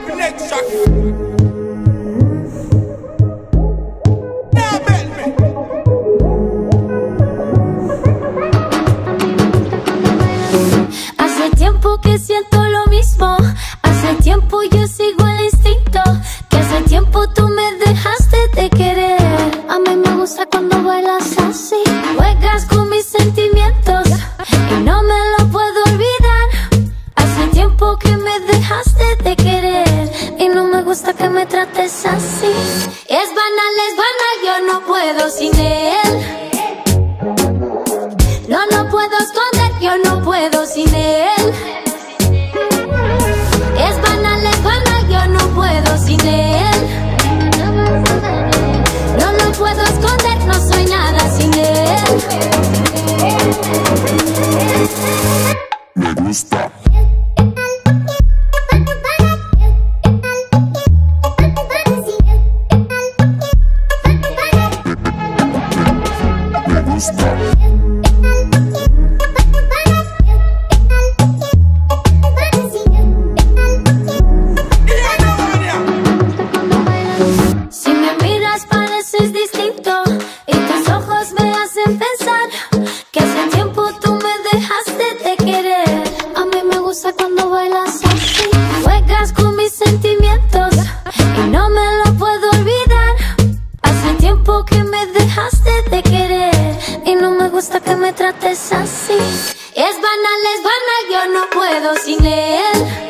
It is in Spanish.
Next track. Now bet me. Hace tiempo que siento lo mismo. Hace tiempo yo sigo el instinto. Que hace tiempo tú me dejaste de querer. A mí me gusta cuando bailas así. Juegas con mis sentimientos y no me lo puedo olvidar. Hace tiempo que me dejaste de querer y no me gusta que me trates así. Es banal, yo no puedo sin él. No lo puedo esconder, yo no puedo sin él. Es banal, yo no puedo sin él. No lo puedo esconder, no soy nada sin él. Me gusta. Me gusta. Si me miras pareces distinto y tus ojos me hacen pensar que hace tiempo tú me dejaste de querer. A mí me gusta cuando bailas así. Juegas con mis sentimientos y no me lo puedo olvidar. Hace tiempo que me dejaste de querer y no me gusta que me trates así. Es banal, yo no puedo sin él.